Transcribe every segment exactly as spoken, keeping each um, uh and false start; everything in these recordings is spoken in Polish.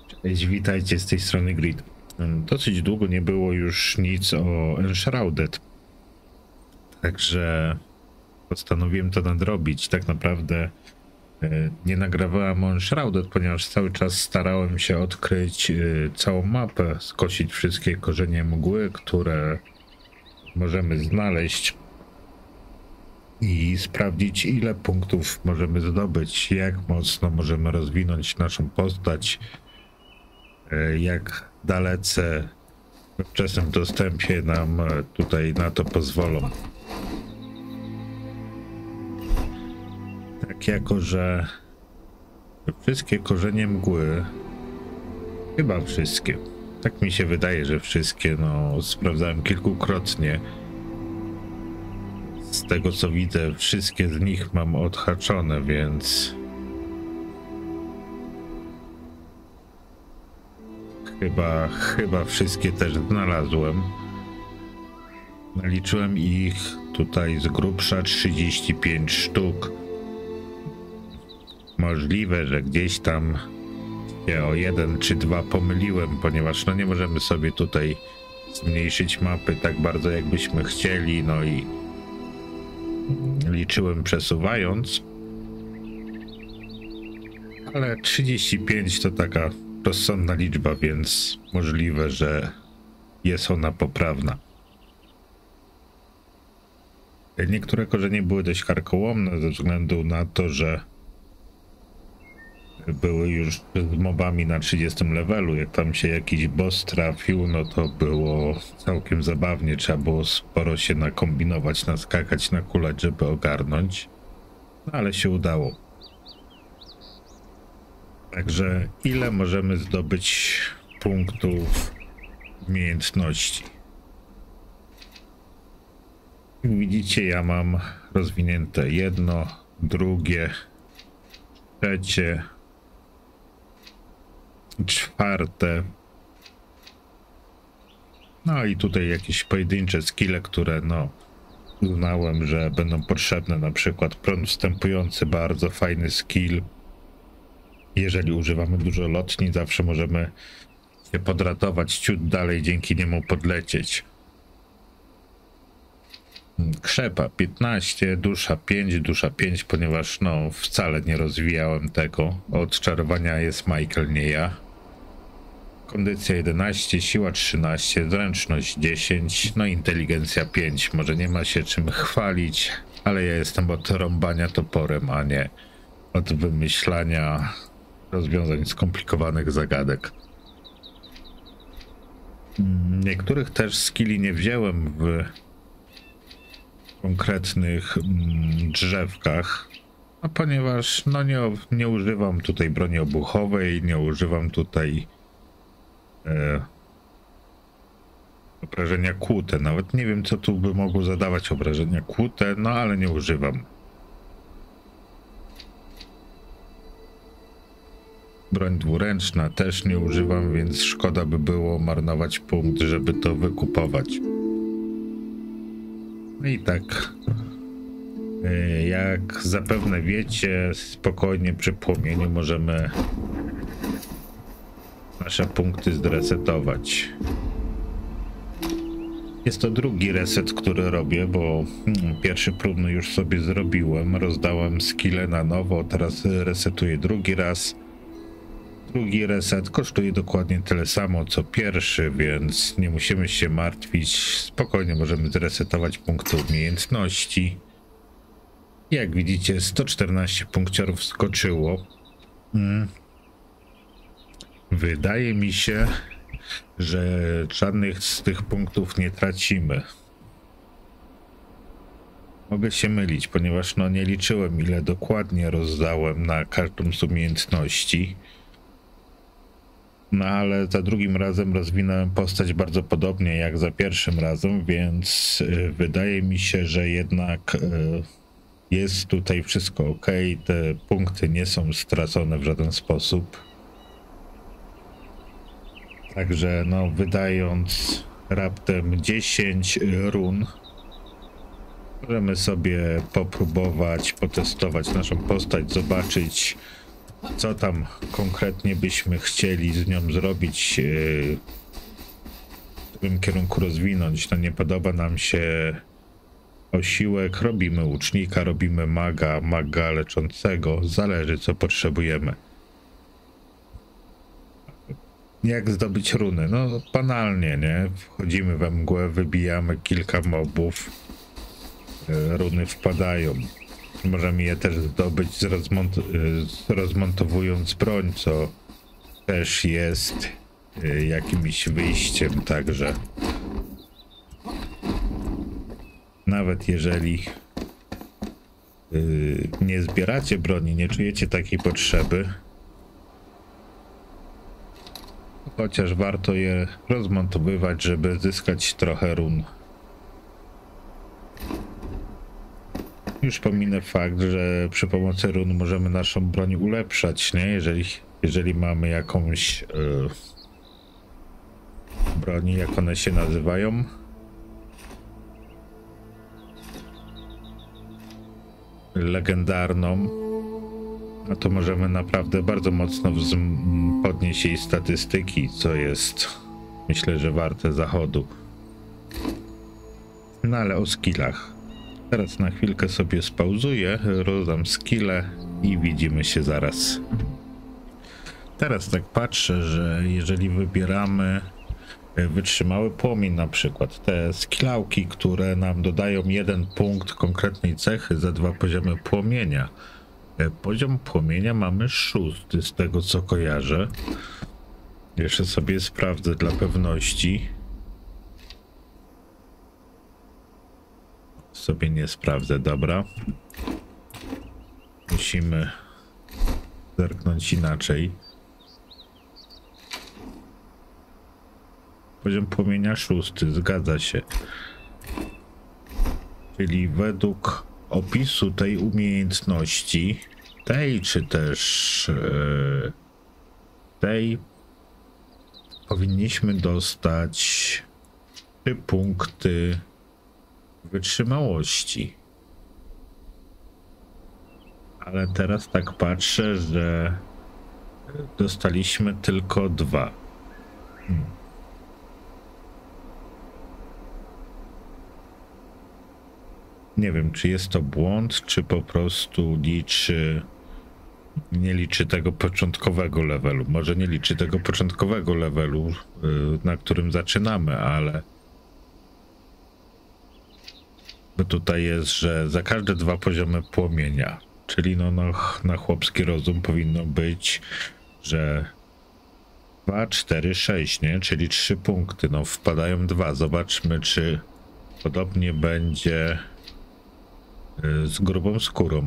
Cześć, witajcie z tej strony Grid. Dosyć długo nie było już nic o Enshrouded, także postanowiłem to nadrobić. Tak naprawdę nie nagrywałem o Enshrouded, ponieważ cały czas starałem się odkryć całą mapę, skosić wszystkie korzenie mgły, które możemy znaleźć i sprawdzić, ile punktów możemy zdobyć, jak mocno możemy rozwinąć naszą postać, jak dalece we wczesnym dostępie nam tutaj na to pozwolą. Tak, jako że wszystkie korzenie mgły, chyba wszystkie, tak mi się wydaje, że wszystkie, no sprawdzałem kilkukrotnie. Z tego co widzę, wszystkie z nich mam odhaczone, więc Chyba, chyba wszystkie też znalazłem. Naliczyłem ich tutaj z grubsza trzydzieści pięć sztuk. Możliwe, że gdzieś tam się o jeden czy dwa pomyliłem, ponieważ no nie możemy sobie tutaj zmniejszyć mapy tak bardzo, jakbyśmy chcieli, no i liczyłem przesuwając. Ale trzydzieści pięć to taka rozsądna liczba, więc możliwe, że jest ona poprawna. Niektóre korzenie były dość karkołomne ze względu na to, że były już z mobami na trzydziestym levelu. Jak tam się jakiś boss trafił, no to było całkiem zabawnie. Trzeba było sporo się nakombinować, naskakać, nakulać, żeby ogarnąć. No ale się udało. Także ile możemy zdobyć punktów umiejętności? Jak widzicie, ja mam rozwinięte jedno, drugie, trzecie, czwarte. No i tutaj jakieś pojedyncze skille, które no uznałem, że będą potrzebne. Na przykład prąd wstępujący, bardzo fajny skill. Jeżeli używamy dużo lotni, zawsze możemy się podratować ciut dalej, dzięki niemu podlecieć. Krzepa piętnaście, dusza pięć, dusza pięć, ponieważ no wcale nie rozwijałem tego. Od czarowania jest Michael, nie ja. Kondycja jedenaście, siła trzynaście, zręczność dziesięć, no inteligencja pięć. Może nie ma się czym chwalić, ale ja jestem od rąbania toporem, a nie od wymyślania rozwiązań skomplikowanych zagadek. Niektórych też skilli nie wziąłem w konkretnych drzewkach, a ponieważ no nie, nie używam tutaj broni obuchowej, nie używam tutaj e, obrażenia kłute. Nawet nie wiem, co tu by mogło zadawać obrażenia kłute, no ale nie używam. Broń dwuręczna też nie używam, więc szkoda by było marnować punkt, żeby to wykupować. No i tak, jak zapewne wiecie, spokojnie przy płomieniu możemy nasze punkty zresetować. Jest to drugi reset, który robię, bo hmm, pierwszy próbny już sobie zrobiłem, rozdałem skille na nowo, teraz resetuję drugi raz. Drugi reset kosztuje dokładnie tyle samo co pierwszy, więc nie musimy się martwić. Spokojnie możemy zresetować punkty umiejętności. Jak widzicie, sto czternaście punkciorów skoczyło. Hmm. Wydaje mi się, że żadnych z tych punktów nie tracimy. Mogę się mylić, ponieważ no nie liczyłem, ile dokładnie rozdałem na każdą z umiejętności. No ale za drugim razem rozwinąłem postać bardzo podobnie jak za pierwszym razem, więc y, wydaje mi się, że jednak y, jest tutaj wszystko ok. Te punkty nie są stracone w żaden sposób. Także no wydając raptem dziesięć run, możemy sobie popróbować, potestować naszą postać, zobaczyć co tam konkretnie byśmy chcieli z nią zrobić, yy, w którym kierunku rozwinąć. No nie podoba nam się osiłek, robimy łucznika, robimy maga, maga leczącego, zależy co potrzebujemy. Jak zdobyć runy? No banalnie, nie? Wchodzimy we mgłę, wybijamy kilka mobów, yy, runy wpadają. Możemy je też zdobyć rozmont rozmontowując broń, co też jest y, jakimś wyjściem, także nawet jeżeli y, nie zbieracie broni, nie czujecie takiej potrzeby, chociaż warto je rozmontowywać, żeby zyskać trochę run. Już pominę fakt, że przy pomocy run możemy naszą broń ulepszać, nie? Jeżeli, jeżeli mamy jakąś yy, broń, jak one się nazywają. Legendarną. No to możemy naprawdę bardzo mocno podnieść jej statystyki, co jest, myślę, że warte zachodu. No ale o skillach. Teraz na chwilkę sobie spauzuję, rozdam skille i widzimy się zaraz. Teraz tak patrzę, że jeżeli wybieramy wytrzymały płomień na przykład, te skillałki, które nam dodają jeden punkt konkretnej cechy za dwa poziomy płomienia. Poziom płomienia mamy szósty z tego co kojarzę. Jeszcze sobie sprawdzę dla pewności. Sobie nie sprawdzę, dobra. Musimy zerknąć inaczej. Poziom płomienia szósty, zgadza się. Czyli według opisu tej umiejętności, tej czy też yy, tej, powinniśmy dostać trzy punkty wytrzymałości. Ale teraz tak patrzę, że dostaliśmy tylko dwa. Hmm. Nie wiem, czy jest to błąd, czy po prostu liczy, nie liczy tego początkowego levelu. Może nie liczy tego początkowego levelu, na którym zaczynamy, ale bo tutaj jest, że za każde dwa poziomy płomienia, czyli no, no na chłopski rozum powinno być, że dwa, cztery, sześć, nie? Czyli trzy punkty, no wpadają dwa. Zobaczmy, czy podobnie będzie z grubą skórą.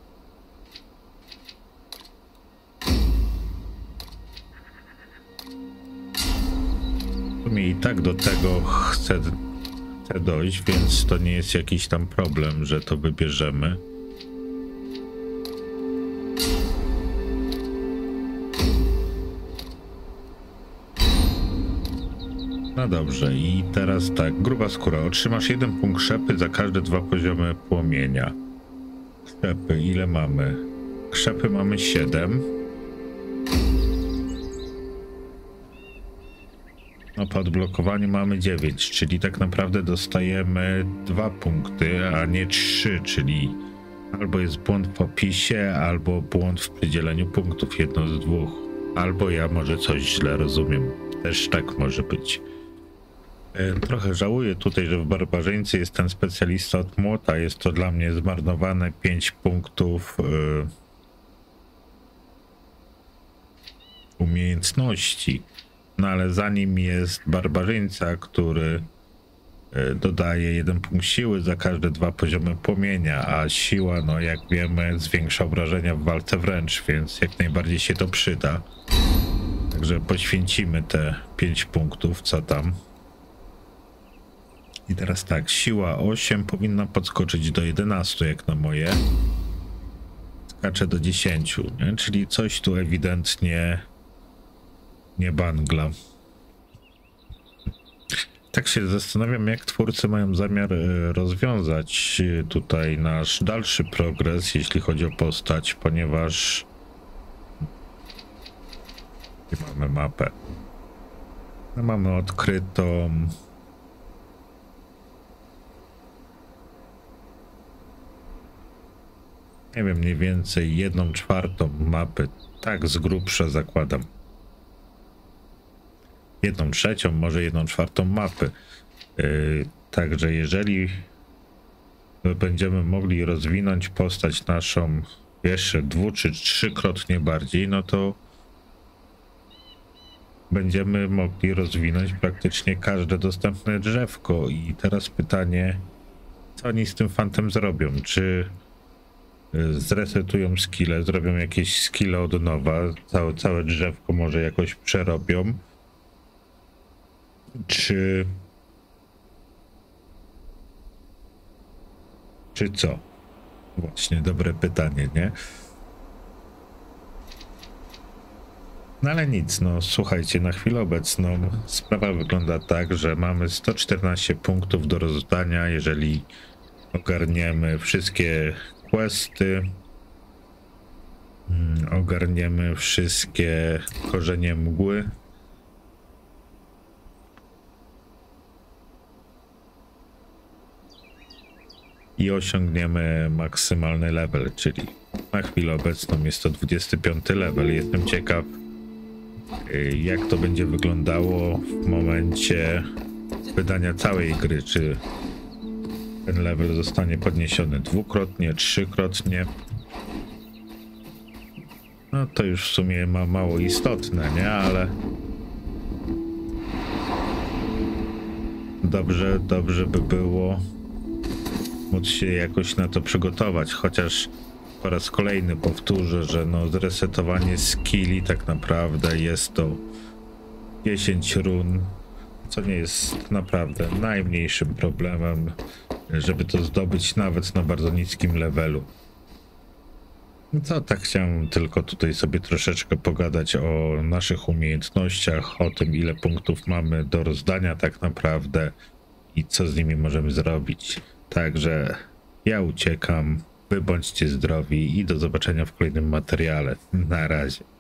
W sumie i tak do tego chcę, chcę dojść, więc to nie jest jakiś tam problem, że to wybierzemy. No dobrze, i teraz tak, gruba skóra. Otrzymasz jeden punkt krzepy za każde dwa poziomy płomienia. Krzepy, ile mamy? Krzepy mamy siedem. No po odblokowaniu mamy dziewięć, czyli tak naprawdę dostajemy dwa punkty, a nie trzy, czyli albo jest błąd w opisie, albo błąd w przydzieleniu punktów, jedno z dwóch. Albo ja może coś źle rozumiem. Też tak może być. Trochę żałuję tutaj, że w barbarzyńcy jest ten specjalista od młota. Jest to dla mnie zmarnowane pięć punktów yy, umiejętności. No ale za nim jest barbarzyńca, który yy, dodaje jeden punkt siły za każde dwa poziomy płomienia, a siła, no jak wiemy, zwiększa obrażenia w walce wręcz, więc jak najbardziej się to przyda. Także poświęcimy te pięć punktów, co tam. I teraz tak, siła osiem powinna podskoczyć do jedenastu, jak na moje. Skacze do dziesięciu, nie? Czyli coś tu ewidentnie nie bangla. Tak się zastanawiam, jak twórcy mają zamiar rozwiązać tutaj nasz dalszy progres, jeśli chodzi o postać, ponieważ mamy mapę. No, mamy odkrytą. Nie wiem, mniej więcej jedną czwartą mapy. Tak z grubsza zakładam. Jedną trzecią, może jedną czwartą mapy. Yy, także jeżeli będziemy mogli rozwinąć postać naszą jeszcze dwu czy trzykrotnie bardziej, no to będziemy mogli rozwinąć praktycznie każde dostępne drzewko. I teraz pytanie, co oni z tym fantem zrobią? Czy zresetują skille, zrobią jakieś skille od nowa, całe, całe drzewko może jakoś przerobią? Czy... Czy co? Właśnie, dobre pytanie, nie? No ale nic, no słuchajcie, na chwilę obecną sprawa wygląda tak, że mamy sto czternaście punktów do rozdania, jeżeli ogarniemy wszystkie questy, ogarniemy wszystkie korzenie mgły. I osiągniemy maksymalny level, czyli na chwilę obecną jest to dwudziesty piąty level. Jestem ciekaw, jak to będzie wyglądało w momencie wydania całej gry, czy ten level zostanie podniesiony dwukrotnie, trzykrotnie. No to już w sumie ma mało istotne, nie? Ale dobrze, dobrze by było móc się jakoś na to przygotować, chociaż po raz kolejny powtórzę, że no zresetowanie skilli tak naprawdę jest to dziesięć run, co nie jest naprawdę najmniejszym problemem, żeby to zdobyć nawet na bardzo niskim levelu. Co, tak chciałem tylko tutaj sobie troszeczkę pogadać o naszych umiejętnościach, o tym, ile punktów mamy do rozdania tak naprawdę i co z nimi możemy zrobić. Także ja uciekam, wy bądźcie zdrowi i do zobaczenia w kolejnym materiale. Na razie.